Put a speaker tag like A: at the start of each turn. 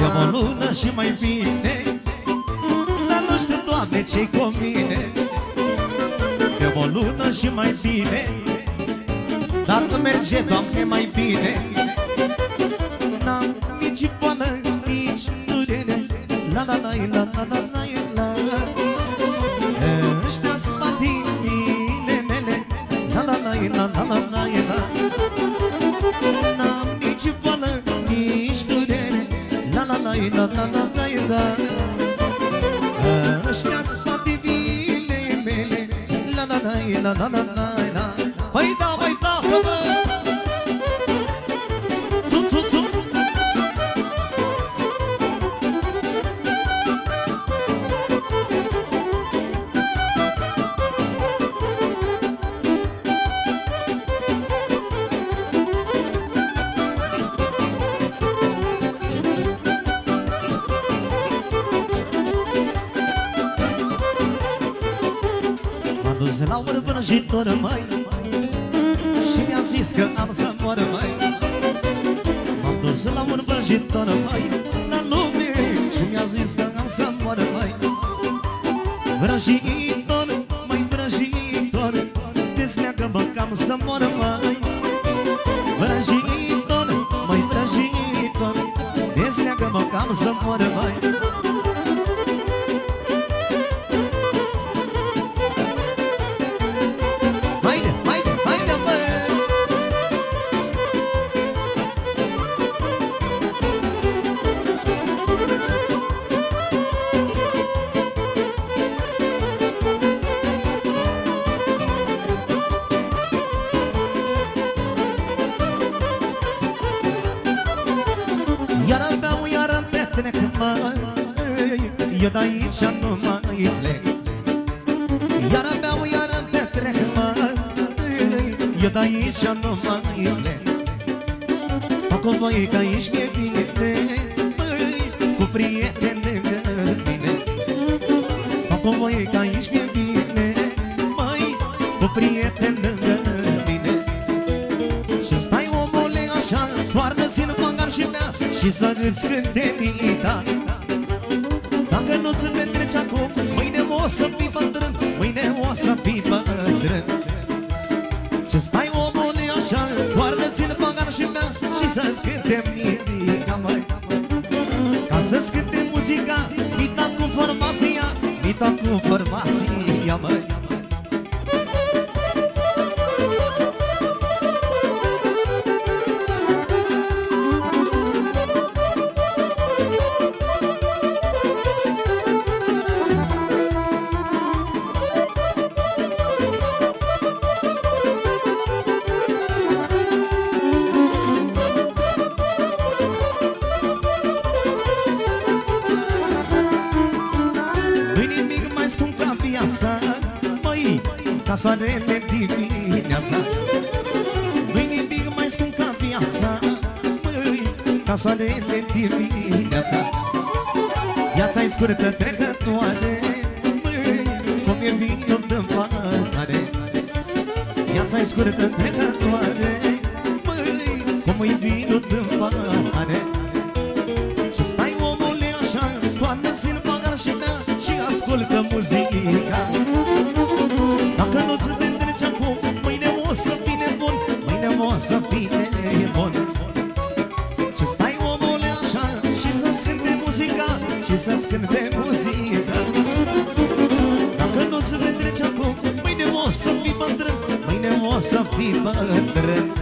A: o lună și mai bine, dar nu știu, Doamne, ce-i cu mine. De o lună și mai bine, dar nu merge, Doamne, mai bine. N-am nici boală, nici durere. La la la la la la la la. Ăștia-s patimile mele. La la la la la la la la. N-am nici boală, nici durere. La la la la la la la la. Ăștia-s patimile mele. La la la la la la la la. Păi da, păi da, bă! La un vrăjitor, măi, și mi-a zis că am să mor, măi. M-am dus la un vrăjitor, măi, la lume, și mi-a zis că am să mor, măi. Vrăjitor, măi, vrăjitor, desleagă-mă că am să mor, măi. Vrăjitor, măi, vrăjitor, desleagă-mă că am să mor, măi. Eu de-aici nu mai plec. Iară beau, iară petrec, măi. Eu de-aici nu mai plec. Stau cu voi că aici mi-e bine, măi, cu prieteni lângă mine. Stau cu voi că aici mi-e bine, măi, cu prieteni lângă mine. Și stai, omule, așa, toarnă-ți-n pagar și bea și să îți cânte vita. Dacă nu-ți petreci acum, mâine o să fii bătrân, mâine o să fii bătrân. Și stai, omule, așa, toarnă-ți-n pagar și bea și să-ți cânte muzica, măi. Ca să-ți cânte muzica, mita cu formația, mita cu formația, măi. Măi, ca soarele dimineața. Nu-i nimic mai scump ca viața, măi, ca soarele dimineața. Viața-i scurtă, trecătoare, măi, cum e vinul de pahare. Viața-i scurtă, trecătoare, măi, cum e vinul de pahare. Și stai, omule, așa, toarnă-ți-n pahar și bea și ascultă muzica. Dacă nu-ți petreci acum, mâine o să fii nebun, mâine o să fii nebun. Și stai, omule, așa, și să-ți cânte muzica, și să-ți cânte muzica. Dacă nu-ți petreci acum, mâine o să fii bătrân, mâine o să fii bătrân.